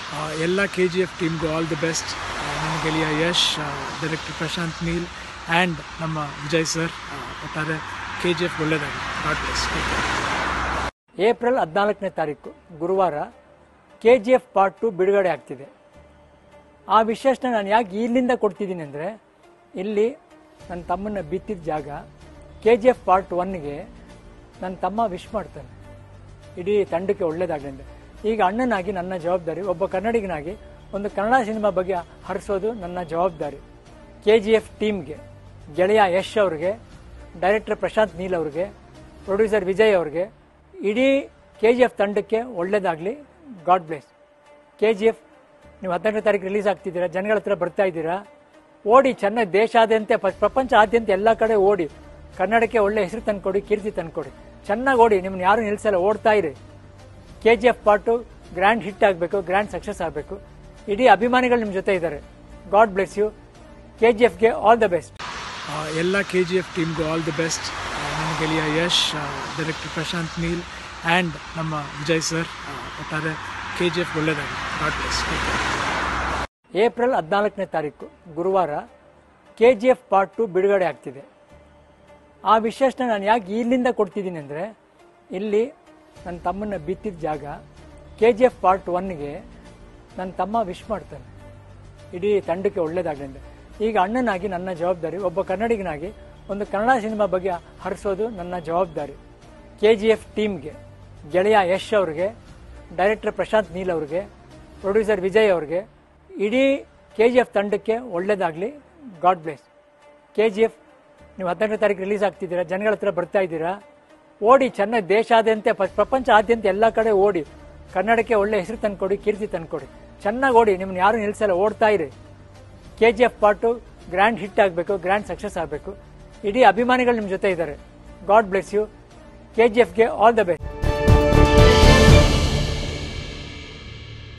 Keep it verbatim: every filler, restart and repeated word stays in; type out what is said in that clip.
ಎಲ್ಲ K G F ಟೀಮ್ಗೂ all the best. ನನ್ನ ಗೆಳೆಯ ಯಶ್, ಡೈರೆಕ್ಟರ್ ಪ್ರಶಾಂತ್ ನೀಲ್ ಆ್ಯಂಡ್ ನಮ್ಮ ವಿಜಯ್ ಸರ್, ಒಟ್ಟಾರೆ ಕೆ ಜಿ ಎಫ್ ಒಳ್ಳೆಯದಾಗಿ. God bless. ಏಪ್ರಿಲ್ ಹದಿನಾಲ್ಕನೇ ತಾರೀಕು ಗುರುವಾರ K G F part two ಬಿಡುಗಡೆ ಆಗ್ತಿದೆ. ಆ ವಿಶೇಷನ ನಾನು ಯಾಕೆ ಇಲ್ಲಿಂದ ಕೊಡ್ತಿದ್ದೀನಿ ಅಂದರೆ, ಇಲ್ಲಿ ನನ್ನ ತಮ್ಮನ್ನ ಬಿತ್ತಿದ ಜಾಗ. ಕೆ ಜಿ ಎಫ್ ಪಾರ್ಟ್ ಒನ್ಗೆ ನನ್ನ ತಮ್ಮ ವಿಶ್ ಮಾಡ್ತಾನೆ, ಇಡೀ ತಂಡಕ್ಕೆ ಒಳ್ಳೇದಾಗಲಿ ಅಂತ. ಈಗ ಅಣ್ಣನಾಗಿ ನನ್ನ ಜವಾಬ್ದಾರಿ, ಒಬ್ಬ ಕನ್ನಡಿಗನಾಗಿ ಒಂದು ಕನ್ನಡ ಸಿನಿಮಾ ಬಗ್ಗೆ ಹರಿಸೋದು ನನ್ನ ಜವಾಬ್ದಾರಿ. ಕೆ ಜಿ ಎಫ್ ಟೀಮ್ಗೆ, ಗೆಳೆಯ ಯಶ್ ಅವ್ರಿಗೆ, ಡೈರೆಕ್ಟರ್ ಪ್ರಶಾಂತ್ ನೀಲ್ ಅವ್ರಿಗೆ, ಪ್ರೊಡ್ಯೂಸರ್ ವಿಜಯ್ ಅವ್ರಿಗೆ, ಇಡೀ ಕೆ ಜಿ ಎಫ್ ತಂಡಕ್ಕೆ ಒಳ್ಳೇದಾಗಲಿ. God bless. K G F ನೀವು ಹದಿನೆಂಟನೇ ತಾರೀಕು ರಿಲೀಸ್ ಆಗ್ತಿದ್ದೀರಾ, ಜನಗಳ ಹತ್ರ ಬರ್ತಾ ಇದ್ದೀರಾ. ಓಡಿ ಚೆನ್ನಾಗಿ, ದೇಶಾದ್ಯಂತ ಪ್ರಪಂಚಾದ್ಯಂತ ಎಲ್ಲ ಕಡೆ ಓಡಿ ಕನ್ನಡಕ್ಕೆ ಒಳ್ಳೆ ಹೆಸರು ತಂದ್ಕೊಡಿ, ಕೀರ್ತಿ ತಂದ್ಕೊಡಿ. ಚೆನ್ನಾಗಿ ಓಡಿ, ನಿಮ್ಮನ್ನ ಯಾರು ನಿಲ್ಸಲ್ಲ, ಓಡ್ತಾ ಇರಿ. K G F part grand hit ಆಗಬೇಕು, ಗ್ರ್ಯಾಂಡ್ ಸಕ್ಸಸ್ ಆಗಬೇಕು. ಇಡೀ ಅಭಿಮಾನಿಗಳು ನಿಮ್ಮ ಜೊತೆ ಇದ್ದಾರೆ. God bless you. K G ಎಫ್ಗೆ ಆಲ್ ದ ಬೆಸ್ಟ್. ಎಲ್ಲ ಕೆ ಜಿ ಎಫ್ ಟೀಮ್ಗೂ ಆಲ್ ದಿ ಬೆಸ್ಟ್. ನನ್ನ ಗೆಳೆಯ ಯಶ್, ಡೈರೆಕ್ಟರ್ ಪ್ರಶಾಂತ್ ನೀಲ್ ಆ್ಯಂಡ್ ನಮ್ಮ ವಿಜಯ್ ಸರ್, ಒಟ್ಟಾರೆ ಕೆ ಜಿ ಎಫ್ ಒಳ್ಳೆಯದಾಗಿ. God bless. ಏಪ್ರಿಲ್ ಹದಿನಾಲ್ಕನೇ ತಾರೀಕು ಗುರುವಾರ K G F part two ಬಿಡುಗಡೆ ಆಗ್ತಿದೆ. ಆ ವಿಶೇಷನ ನಾನು ಯಾಕೆ ಇಲ್ಲಿಂದ ಕೊಡ್ತಿದ್ದೀನಿ ಅಂದರೆ, ಇಲ್ಲಿ ನನ್ನ ತಮ್ಮನ್ನ ಬಿತ್ತಿದ ಜಾಗ. ಕೆ ಜಿ ಎಫ್ ಪಾರ್ಟ್ ಒನ್ಗೆ ನನ್ನ ತಮ್ಮ ವಿಶ್ ಮಾಡ್ತಾನೆ, ಇಡೀ ತಂಡಕ್ಕೆ ಒಳ್ಳೇದಾಗಲಿ ಅಂತ. ಈಗ ಅಣ್ಣನಾಗಿ ನನ್ನ ಜವಾಬ್ದಾರಿ, ಒಬ್ಬ ಕನ್ನಡಿಗನಾಗಿ ಒಂದು ಕನ್ನಡ ಸಿನಿಮಾ ಬಗ್ಗೆ ಹರಿಸೋದು ನನ್ನ ಜವಾಬ್ದಾರಿ. ಕೆ ಜಿ ಎಫ್ ಟೀಮ್ಗೆ, ಗೆಳೆಯ ಯಶ್ ಅವ್ರಿಗೆ, ಡೈರೆಕ್ಟರ್ ಪ್ರಶಾಂತ್ ನೀಲ್ ಅವ್ರಿಗೆ, ಪ್ರೊಡ್ಯೂಸರ್ ವಿಜಯ್ ಅವ್ರಿಗೆ, ಇಡೀ ಕೆ ಜಿ ಎಫ್ ತಂಡಕ್ಕೆ ಒಳ್ಳೇದಾಗಲಿ. God bless. K G F ನೀವು ಹದಿನೆಂಟನೇ ತಾರೀಕು ರಿಲೀಸ್ ಆಗ್ತಿದ್ದೀರಾ, ಜನಗಳ ಹತ್ರ ಬರ್ತಾ ಇದ್ದೀರಾ. ಓಡಿ ಚೆನ್ನಾಗಿ, ದೇಶಾದ್ಯಂತ ಪ್ರಪಂಚಾದ್ಯಂತ ಎಲ್ಲ ಕಡೆ ಓಡಿ ಕನ್ನಡಕ್ಕೆ ಒಳ್ಳೆ ಹೆಸರು ತಂದ್ಕೊಡಿ, ಕೀರ್ತಿ ತಂದ್ಕೊಡಿ. ಚೆನ್ನಾಗಿ ಓಡಿ, ನಿಮ್ಮನ್ನ ಯಾರು ನಿಲ್ಸಲ್ಲ, ಓಡ್ತಾ ಇರಿ. K G F part grand hit ಆಗಬೇಕು, ಗ್ರ್ಯಾಂಡ್ ಸಕ್ಸಸ್ ಆಗಬೇಕು. ಇಡೀ ಅಭಿಮಾನಿಗಳು ನಿಮ್ಮ ಜೊತೆ ಇದ್ದಾರೆ. God bless you. K G ಎಫ್ಗೆ ಆಲ್ ದ ಬೆಸ್ಟ್.